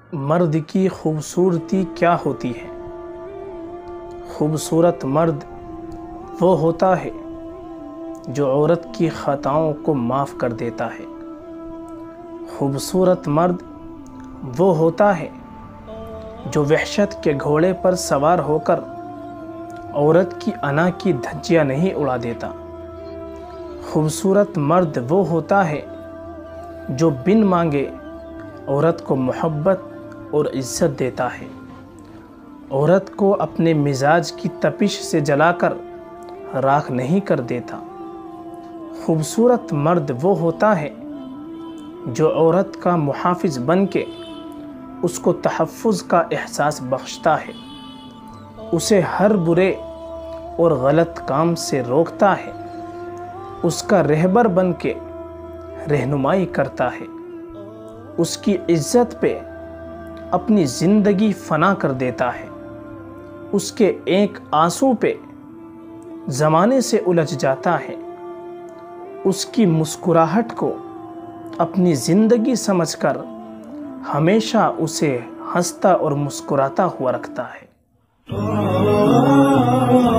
مرد کی خوبصورتی کیا ہوتی ہے؟ خوبصورت مرد وہ ہوتا ہے جو عورت کی خطاؤں کو معاف کر دیتا ہے۔ خوبصورت مرد وہ ہوتا ہے جو وحشت کے گھوڑے پر سوار ہو کر عورت کی انا کی دھجیاں نہیں اڑا دیتا۔ خوبصورت مرد وہ ہوتا ہے جو بن مانگے عورت کو محبت اور عزت دیتا ہے، عورت کو اپنے مزاج کی تپش سے جلا کر راکھ نہیں کر دیتا۔ خوبصورت مرد وہ ہوتا ہے جو عورت کا محافظ بن کے اس کو تحفظ کا احساس بخشتا ہے، اسے ہر برے اور غلط کام سے روکتا ہے، اس کا رہبر بن کے رہنمائی کرتا ہے، اس کی عزت پہ اپنی زندگی فنا کر دیتا ہے، اس کے ایک آنسو پہ زمانے سے الجھ جاتا ہے، اس کی مسکراہٹ کو اپنی زندگی سمجھ کر ہمیشہ اسے ہنستا اور مسکراتا ہوا رکھتا ہے۔